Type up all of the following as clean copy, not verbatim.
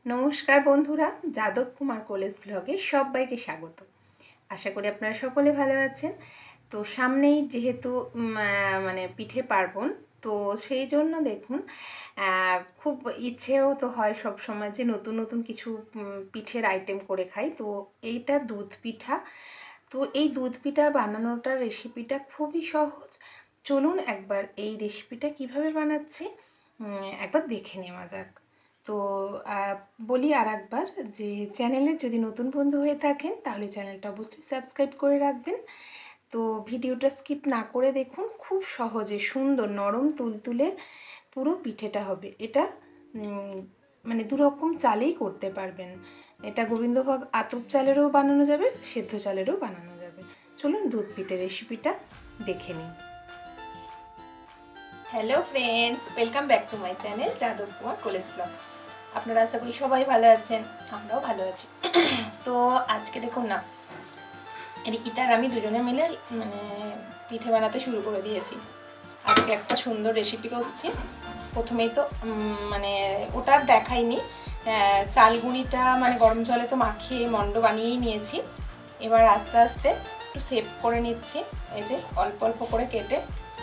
নমস্কার বন্ধুরা, যাদব কুমার কলেজ ব্লগে সবাইকে স্বাগত। আশা করি আপনারা সকলে ভালো আছেন। তো সামনেই যেহেতু মানে পিঠে পার্বণ, তো সেই জন্য দেখুন খুব ইচ্ছেও তো হয় সব সময় যে নতুন নতুন কিছু পিঠের আইটেম করে খাই। তো এইটা দুধ পিঠা। তো এই দুধ পিঠা বানানোটার রেসিপিটা খুবই সহজ। চলুন একবার এই রেসিপিটা কিভাবে বানাচ্ছি একবার দেখে নেওয়া যাক। তো বলি আর একবার যে চ্যানেলে যদি নতুন বন্ধু হয়ে থাকেন তাহলে চ্যানেলটা অবশ্যই সাবস্ক্রাইব করে রাখবেন। তো ভিডিওটা স্কিপ না করে দেখুন, খুব সহজে সুন্দর নরম তুলতুলে পুরো পিঠেটা হবে। এটা মানে দুরকম চালেই করতে পারবেন। এটা গোবিন্দভোগ আতপ চালেরও বানানো যাবে, সেদ্ধ চালেরও বানানো যাবে। চলুন দুধ পিঠে রেসিপিটা দেখে নিই। Hello friends, welcome back to my channel Yadav Kumar college blog. আপনারা আশা করি সবাই ভালো আছেন, আমরাও ভালো আছি। তো আজকে দেখুন না, রিকিতা আর আমি দুজনে মিলে পিঠে বানাতে শুরু করে দিয়েছি। আজকে একটা সুন্দর রেসিপি করছি। প্রথমেই তো মানে ওটা দেখাইনি, চাল গুঁড়িটা মানে গরম জলে তো মাখিয়ে মন্ড বানিয়েই নিয়েছি। এবার আস্তে আস্তে একটু সেভ করে নিচ্ছি। এই যে অল্প অল্প করে কেটে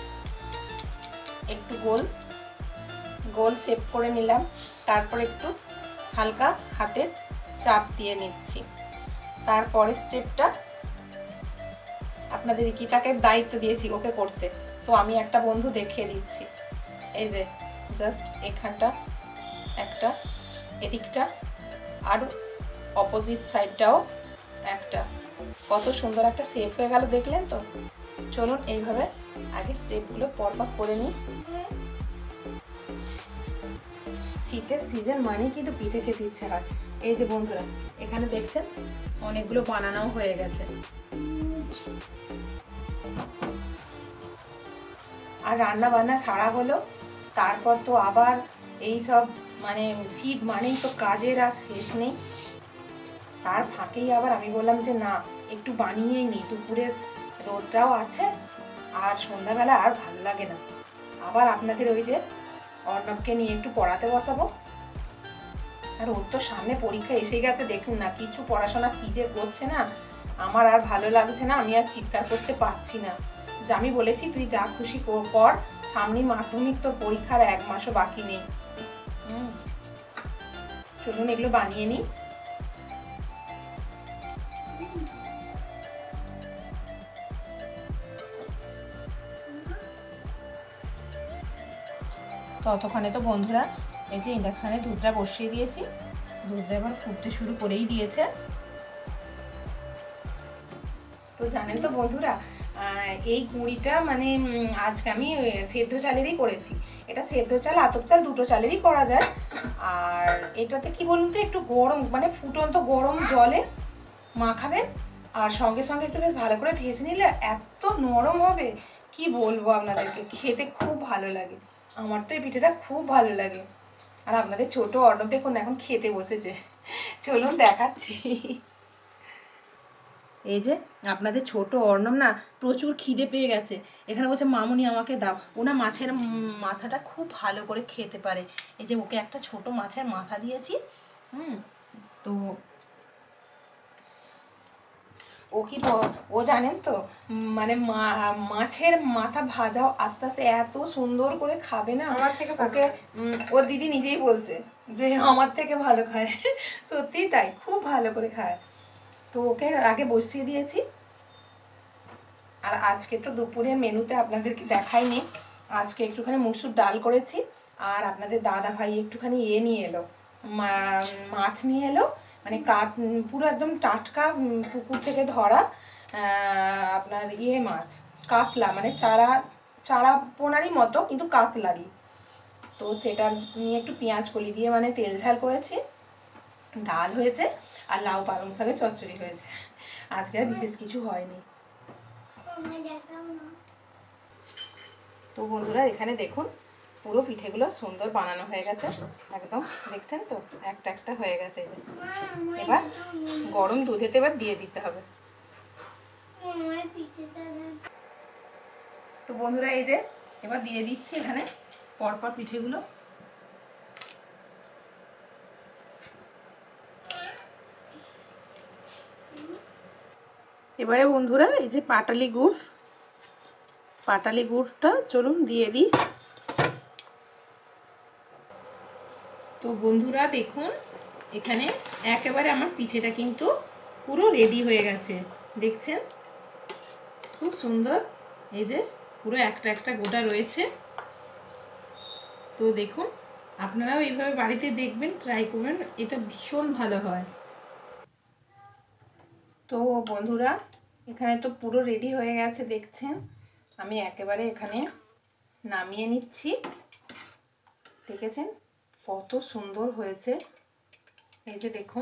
একটু গোল গোল সেভ করে নিলাম। তারপর একটু হালকা হাতে চাপ দিয়ে নিচ্ছি। তারপরের স্টেপটা আপনাদের রিকিতাকে দায়িত্ব দিয়েছি ওকে করতে, তো আমি একটা বন্ধু দেখিয়ে দিচ্ছি। এই যে জাস্ট এখানটা একটা, এদিকটা, আর অপোজিট সাইডটাও একটা। কত সুন্দর একটা শেপ হয়ে গেল, দেখলেন তো? চলুন এইভাবে আগে স্টেপগুলো পরপর করে নিই। শীতের সিজন মানেই কিন্তু পিঠে খেতে ইচ্ছে হয়। এই যে বন্ধুরা, এখানে দেখছেন অনেকগুলো বানানো হয়ে গেছে। আর রান্না বান্না ছাড়া হলো, তারপর তো আবার এই সব মানে শীত মানেই তো কাজের আর শেষ নেই। তার ফাঁকেই আবার আমি বললাম যে না, একটু বানিয়েই নিই, দুপুরের রোদটাও আছে আর সন্ধ্যাবেলা আর ভালো লাগে না। আবার আপনাদের ওই যে অর্ণবকে নিয়ে একটু পড়াতে বসাবো। আর ওর তো সামনে পরীক্ষা এসে গেছে, দেখুন না কিছু পড়াশোনা কি যে করছে না, আমার আর ভালো লাগছে না। আমি আর চিৎকার করতে পারছি না। যে আমি বলেছি তুই যা খুশি কর, সামনে মাধ্যমিক, তোর পরীক্ষার 1 মাসও বাকি নেই। চলুন এগুলো বানিয়ে নিই। ততক্ষণে তো বন্ধুরা এই যে ইন্ডাকশানে দুধটা বসিয়ে দিয়েছি। দুধটা এবার ফুটতে শুরু করেই দিয়েছে। তো জানেন তো বন্ধুরা, এই গুঁড়িটা মানে আজকে আমি সেদ্ধ চালেরই করেছি। এটা সেদ্ধ চাল আতপ চাল দুটো চালেরই করা যায়। আর এটাতে কি বলুন তো, একটু গরম মানে ফুটন্ত গরম জলে মাখাবেন, আর সঙ্গে সঙ্গে একটু বেশ ভালো করে ধেসে নিলে এত নরম হবে কি বলবো আপনাদেরকে, খেতে খুব ভালো লাগে। আমার তো এই পিঠেটা খুব ভালো লাগে। আর আপনাদের ছোট অর্ণব দেখুন এখন খেতে বসেছে, চলুন দেখাচ্ছি। এই যে আপনাদের ছোট অর্ণব না প্রচুর খিদে পেয়ে গেছে, এখানে বলছে মামুনি আমাকে দাও। ওনা মাছের মাথাটা খুব ভালো করে খেতে পারে। এই যে ওকে একটা ছোট মাছের মাথা দিয়েছি। তো ও কি ও জানেন তো মানে মাছের মাথা ভাজাও আস্তে আস্তে এত সুন্দর করে খাবে না, আমার থেকে ওকে ওর দিদি নিজেই বলছে যে আমার থেকে ভালো খায়। সত্যিই তাই, খুব ভালো করে খায়। তো ওকে আগে বসিয়ে দিয়েছি। আর আজকে তো দুপুরের মেনুতে আপনাদেরকে দেখাইনি, আজকে একটুখানি মুসুর ডাল করেছি। আর আপনাদের দাদা ভাই একটুখানি নিয়ে এলো, মাছ নিয়ে এলো, মানে পুরো একদম টাটকা পুকুর থেকে ধরা আপনার মাছ, কাতলা, মানে চারা পোনারই মতো কিন্তু কাতলারই। তো সেটা নিয়ে একটু পেঁয়াজ কলি দিয়ে মানে তেল ঝাল করেছি, ডাল হয়েছে, আর লাউ পালং শাকের চচ্চড়ি হয়েছে। আজকে আর বিশেষ কিছু হয়নি। তো বন্ধুরা এখানে দেখুন পুরো পিঠেগুলো সুন্দর বানানো হয়ে গেছে, একদম দেখছেন তো একটা একটা হয়ে গেছে। এই যে এবার গরম দুধেতে এবার দিয়ে দিতে হবে। তো বন্ধুরা এই যে এবার দিয়ে দিচ্ছি এখানে পরপর পিঠেগুলো। এবারে বন্ধুরা এই যে পাটালি গুড়টা চলুন দিয়ে দিই। তো বন্ধুরা দেখুন এখানে একেবারে আমার পিঠেটা কিন্তু পুরো রেডি হয়ে গেছে, দেখছেন খুব সুন্দর। এই যে পুরো একটা একটা গোটা রয়েছে। তো দেখুন আপনারাও এইভাবে বাড়িতে দেখবেন, ট্রাই করবেন, এটা ভীষণ ভালো হয়। তো বন্ধুরা এখানে তো পুরো রেডি হয়ে গেছে, দেখছেন আমি একেবারে এখানে নামিয়ে নিচ্ছি। দেখেছেন কত সুন্দর হয়েছে, এই যে দেখুন।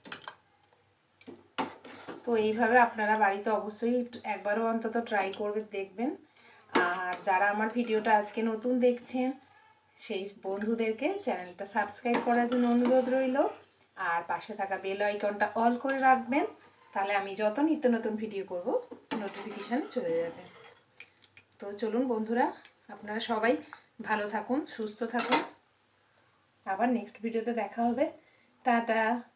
তো এইভাবে আপনারা বাড়িতে অবশ্যই একবারও অন্তত ট্রাই করবে, দেখবেন। আর যারা আমার ভিডিওটা আজকে নতুন দেখছেন সেই বন্ধুদেরকে চ্যানেলটা সাবস্ক্রাইব করার জন্য অনুরোধ রইল। আর পাশে থাকা বেল আইকনটা অল করে রাখবেন, তাহলে আমি যত নিত্য নতুন ভিডিও করব নোটিফিকেশান চলে যাবে। তো চলুন বন্ধুরা, আপনারা সবাই ভালো থাকুন, সুস্থ থাকুন। আবার নেক্সট ভিডিওতে দেখা হবে। টাটা।